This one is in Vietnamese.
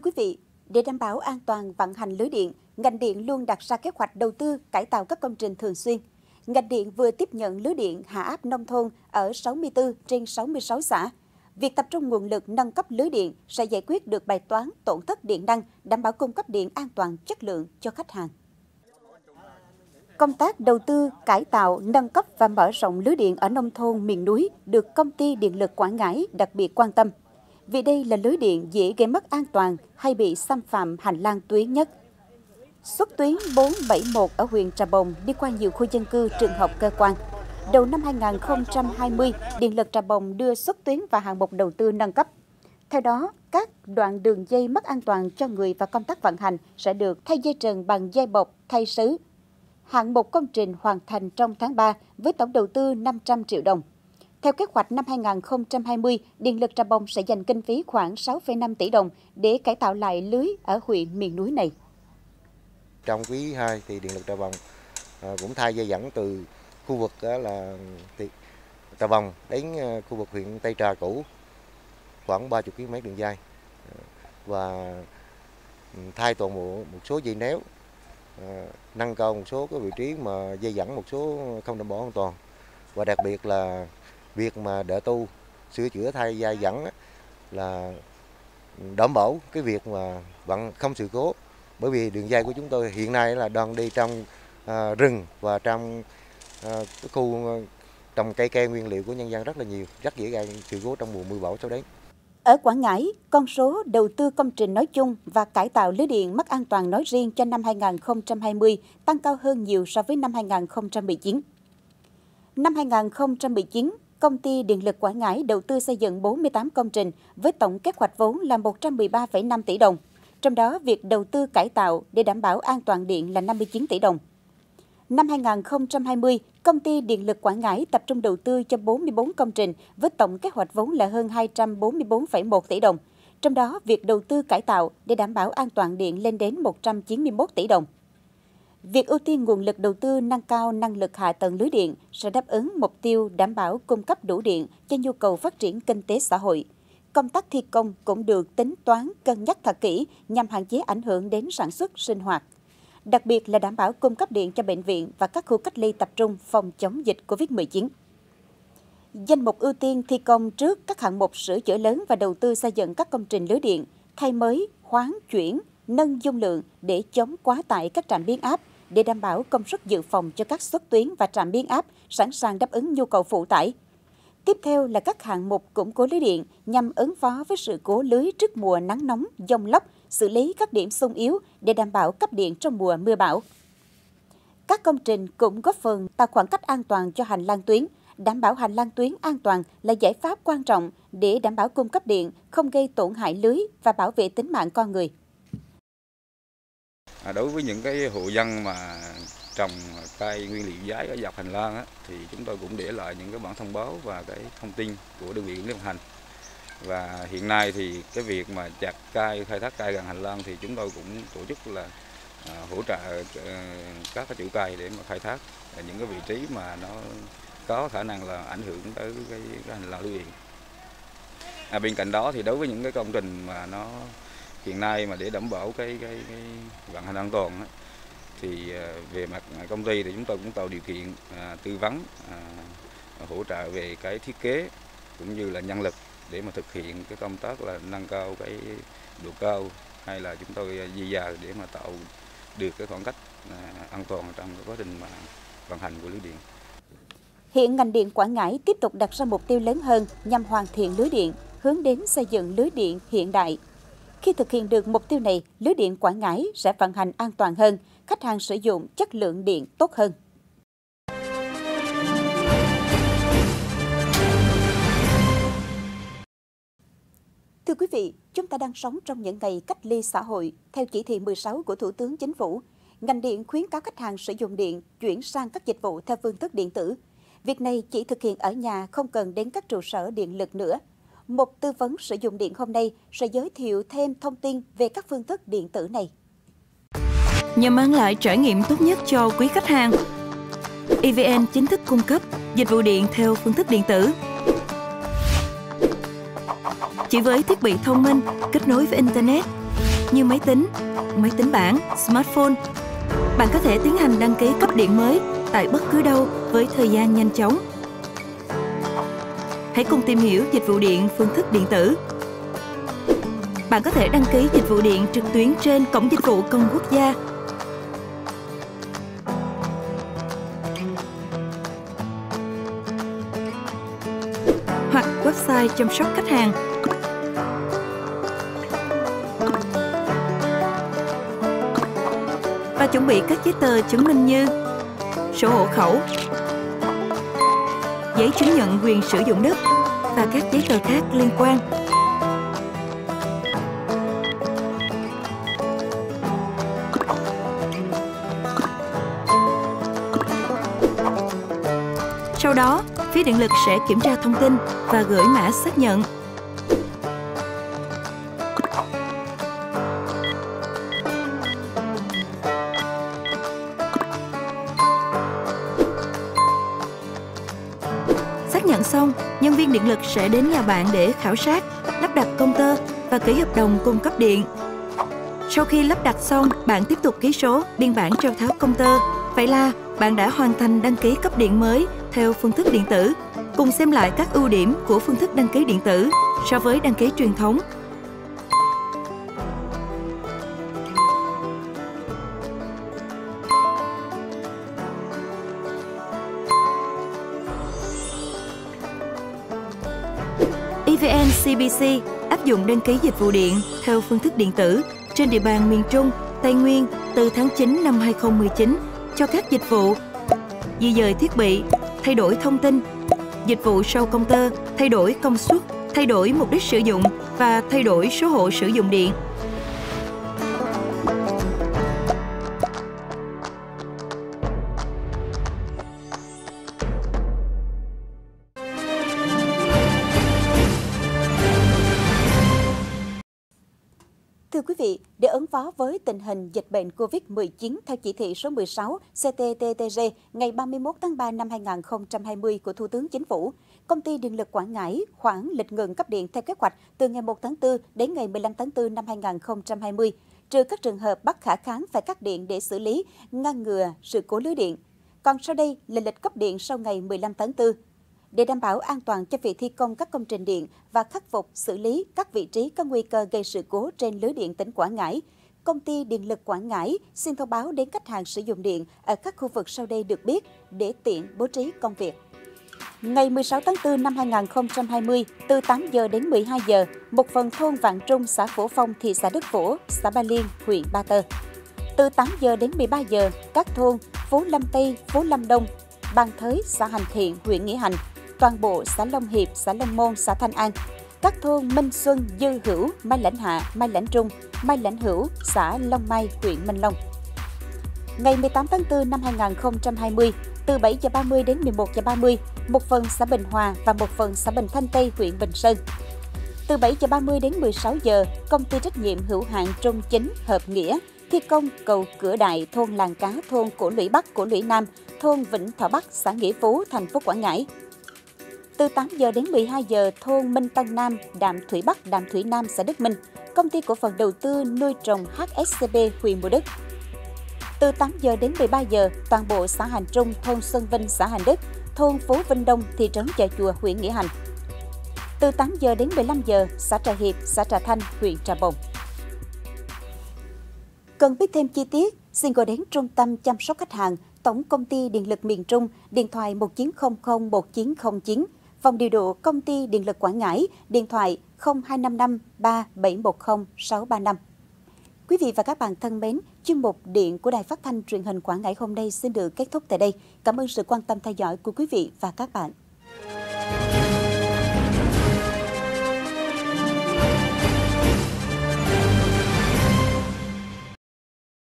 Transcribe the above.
quý vị, để đảm bảo an toàn vận hành lưới điện, ngành điện luôn đặt ra kế hoạch đầu tư cải tạo các công trình thường xuyên. Ngành điện vừa tiếp nhận lưới điện hạ áp nông thôn ở 64 trên 66 xã. Việc tập trung nguồn lực nâng cấp lưới điện sẽ giải quyết được bài toán tổn thất điện năng, đảm bảo cung cấp điện an toàn, chất lượng cho khách hàng. Công tác đầu tư, cải tạo, nâng cấp và mở rộng lưới điện ở nông thôn miền núi được Công ty Điện lực Quảng Ngãi đặc biệt quan tâm, vì đây là lưới điện dễ gây mất an toàn hay bị xâm phạm hành lang tuyến nhất. Xuất tuyến 471 ở huyện Trà Bồng đi qua nhiều khu dân cư, trường học, cơ quan. Đầu năm 2020, Điện lực Trà Bồng đưa xuất tuyến và hạng mục đầu tư nâng cấp. Theo đó, các đoạn đường dây mất an toàn cho người và công tác vận hành sẽ được thay dây trần bằng dây bọc, thay sứ. Hạng mục công trình hoàn thành trong tháng 3 với tổng đầu tư 500 triệu đồng. Theo kế hoạch năm 2020, Điện lực Trà Bồng sẽ dành kinh phí khoảng 6,5 tỷ đồng để cải tạo lại lưới ở huyện miền núi này. Trong quý 2 thì Điện lực Trà Bồng cũng thay dây dẫn từ khu vực là Trà Bồng đến khu vực huyện Tây Trà cũ khoảng 30 km đường dây và thay toàn bộ một số dây néo, nâng cao một số cái vị trí mà dây dẫn một số không đảm bảo an toàn, và đặc biệt là việc mà đỡ tu sửa chữa thay dây dẫn là đảm bảo cái việc mà vẫn không sự cố, bởi vì đường dây của chúng tôi hiện nay là đang đi trong rừng và trong cái khu trồng cây ke nguyên liệu của nhân dân rất là nhiều, rất dễ gây sự cố trong mùa mưa bão sau đấy. Ở Quảng Ngãi, con số đầu tư công trình nói chung và cải tạo lưới điện mất an toàn nói riêng cho năm 2020 tăng cao hơn nhiều so với năm 2019. Năm 2019, Công ty Điện lực Quảng Ngãi đầu tư xây dựng 48 công trình với tổng kế hoạch vốn là 113,5 tỷ đồng. Trong đó, việc đầu tư cải tạo để đảm bảo an toàn điện là 59 tỷ đồng. Năm 2020, Công ty Điện lực Quảng Ngãi tập trung đầu tư cho 44 công trình với tổng kế hoạch vốn là hơn 244,1 tỷ đồng. Trong đó, việc đầu tư cải tạo để đảm bảo an toàn điện lên đến 191 tỷ đồng. Việc ưu tiên nguồn lực đầu tư nâng cao năng lực hạ tầng lưới điện sẽ đáp ứng mục tiêu đảm bảo cung cấp đủ điện cho nhu cầu phát triển kinh tế xã hội. Công tác thi công cũng được tính toán cân nhắc thật kỹ nhằm hạn chế ảnh hưởng đến sản xuất sinh hoạt. Đặc biệt là đảm bảo cung cấp điện cho bệnh viện và các khu cách ly tập trung phòng chống dịch COVID-19. Danh mục ưu tiên thi công trước các hạng mục sửa chữa lớn và đầu tư xây dựng các công trình lưới điện, thay mới, hoán chuyển, nâng dung lượng để chống quá tải các trạm biến áp, để đảm bảo công suất dự phòng cho các xuất tuyến và trạm biến áp sẵn sàng đáp ứng nhu cầu phụ tải. Tiếp theo là các hạng mục củng cố lưới điện nhằm ứng phó với sự cố lưới trước mùa nắng nóng, dông lốc, xử lý các điểm xung yếu để đảm bảo cấp điện trong mùa mưa bão. Các công trình cũng góp phần tạo khoảng cách an toàn cho hành lang tuyến. Đảm bảo hành lang tuyến an toàn là giải pháp quan trọng để đảm bảo cung cấp điện, không gây tổn hại lưới và bảo vệ tính mạng con người. Đối với những cái hộ dân mà trồng cây nguyên liệu giấy ở dọc hành lang thì chúng tôi cũng để lại những cái bản thông báo và cái thông tin của đơn vị quản lý vận hành. Và hiện nay thì cái việc mà chặt cây, khai thác cây gần hành lang thì chúng tôi cũng tổ chức là hỗ trợ các cái chủ cây để mà khai thác ở những cái vị trí mà nó có khả năng là ảnh hưởng tới cái hành lang lưới điện. Bên cạnh đó thì đối với những cái công trình mà nó hiện nay mà để đảm bảo cái vận hành an toàn thì về mặt công ty thì chúng tôi cũng tạo điều kiện tư vấn, hỗ trợ về cái thiết kế cũng như là nhân lực để mà thực hiện cái công tác là nâng cao cái độ cao, hay là chúng tôi di dời để mà tạo được cái khoảng cách an toàn trong cái quá trình mà vận hành của lưới điện. Hiện ngành điện Quảng Ngãi tiếp tục đặt ra mục tiêu lớn hơn nhằm hoàn thiện lưới điện, hướng đến xây dựng lưới điện hiện đại. Khi thực hiện được mục tiêu này, lưới điện Quảng Ngãi sẽ vận hành an toàn hơn, khách hàng sử dụng chất lượng điện tốt hơn. Thưa quý vị, chúng ta đang sống trong những ngày cách ly xã hội. Theo chỉ thị 16 của Thủ tướng Chính phủ, ngành điện khuyến cáo khách hàng sử dụng điện chuyển sang các dịch vụ theo phương thức điện tử. Việc này chỉ thực hiện ở nhà, không cần đến các trụ sở điện lực nữa. Một tư vấn sử dụng điện hôm nay sẽ giới thiệu thêm thông tin về các phương thức điện tử này. Nhằm mang lại trải nghiệm tốt nhất cho quý khách hàng, EVN chính thức cung cấp dịch vụ điện theo phương thức điện tử. Chỉ với thiết bị thông minh kết nối với Internet, như máy tính bảng, smartphone. Bạn có thể tiến hành đăng ký cấp điện mới tại bất cứ đâu với thời gian nhanh chóng. Hãy cùng tìm hiểu dịch vụ điện phương thức điện tử. Bạn có thể đăng ký dịch vụ điện trực tuyến trên Cổng Dịch vụ Công Quốc gia. Hoặc website chăm sóc khách hàng. Và chuẩn bị các giấy tờ chứng minh như sổ hộ khẩu, giấy chứng nhận quyền sử dụng đất và các giấy tờ khác liên quan. Sau đó, phía điện lực sẽ kiểm tra thông tin và gửi mã xác nhận. Xác nhận xong, nhân viên điện lực sẽ đến nhà bạn để khảo sát, lắp đặt công tơ và ký hợp đồng cung cấp điện. Sau khi lắp đặt xong, bạn tiếp tục ký số, biên bản cho tháo công tơ. Vậy là bạn đã hoàn thành đăng ký cấp điện mới theo phương thức điện tử. Cùng xem lại các ưu điểm của phương thức đăng ký điện tử so với đăng ký truyền thống. EVN CBC áp dụng đăng ký dịch vụ điện theo phương thức điện tử trên địa bàn miền Trung, Tây Nguyên từ tháng 9 năm 2019 cho các dịch vụ di dời thiết bị, thay đổi thông tin, dịch vụ sau công tơ, thay đổi công suất, thay đổi mục đích sử dụng và thay đổi số hộ sử dụng điện. Thưa quý vị, để ứng phó với tình hình dịch bệnh COVID-19 theo chỉ thị số 16 CTTTG ngày 31 tháng 3 năm 2020 của Thủ tướng Chính phủ, Công ty Điện lực Quảng Ngãi hoãn lịch ngừng cấp điện theo kế hoạch từ ngày 1 tháng 4 đến ngày 15 tháng 4 năm 2020, trừ các trường hợp bất khả kháng phải cắt điện để xử lý, ngăn ngừa sự cố lưới điện. Còn sau đây là lịch cấp điện sau ngày 15 tháng 4. Để đảm bảo an toàn cho việc thi công các công trình điện và khắc phục xử lý các vị trí có nguy cơ gây sự cố trên lưới điện tỉnh Quảng Ngãi, Công ty Điện lực Quảng Ngãi xin thông báo đến khách hàng sử dụng điện ở các khu vực sau đây được biết để tiện bố trí công việc. Ngày 16 tháng 4 năm 2020, từ 8 giờ đến 12 giờ, một phần thôn Vạn Trung, xã Phổ Phong, thị xã Đức Phổ, xã Ba Liên, huyện Ba Tơ. Từ 8 giờ đến 13 giờ, các thôn Phú Lâm Tây, Phú Lâm Đông, Ban Thới, xã Hành Thiện, huyện Nghĩa Hành, toàn bộ xã Long Hiệp, xã Long Môn, xã Thanh An, các thôn Minh Xuân, Dư Hữu, Mai Lãnh Hạ, Mai Lãnh Trung, Mai Lãnh Hữu, xã Long Mai, huyện Minh Long. Ngày 18 tháng 4 năm 2020, từ 7 giờ 30 đến 11 giờ 30, một phần xã Bình Hòa và một phần xã Bình Thanh Tây, huyện Bình Sơn. Từ 7 giờ 30 đến 16 giờ, công ty trách nhiệm hữu hạn Trung Chính Hợp Nghĩa thi công cầu Cửa Đại, thôn Làng Cá, thôn Cổ Lũy Bắc, Cổ Lũy Nam, thôn Vĩnh Thọ Bắc, xã Nghĩa Phú, thành phố Quảng Ngãi. Từ 8 giờ đến 12 giờ, thôn Minh Tân Nam, Đạm Thủy Bắc, Đạm Thủy Nam, xã Đức Minh, công ty cổ phần đầu tư nuôi trồng HSCB, huyện Mộ Đức. Từ 8 giờ đến 13 giờ, toàn bộ xã Hành Trung, thôn Xuân Vinh, xã Hành Đức, thôn Phú Vinh Đông, thị trấn Chợ Chùa, huyện Nghĩa Hành. Từ 8 giờ đến 15 giờ, xã Trà Hiệp, xã Trà Thanh, huyện Trà Bồng. Cần biết thêm chi tiết, xin gọi đến Trung tâm chăm sóc khách hàng, Tổng Công ty Điện lực miền Trung, điện thoại 1900 1909, phòng điều độ Công ty Điện lực Quảng Ngãi, điện thoại 0255 3710 635. Quý vị và các bạn thân mến, chuyên mục Điện của Đài Phát thanh Truyền hình Quảng Ngãi hôm nay xin được kết thúc tại đây. Cảm ơn sự quan tâm theo dõi của quý vị và các bạn.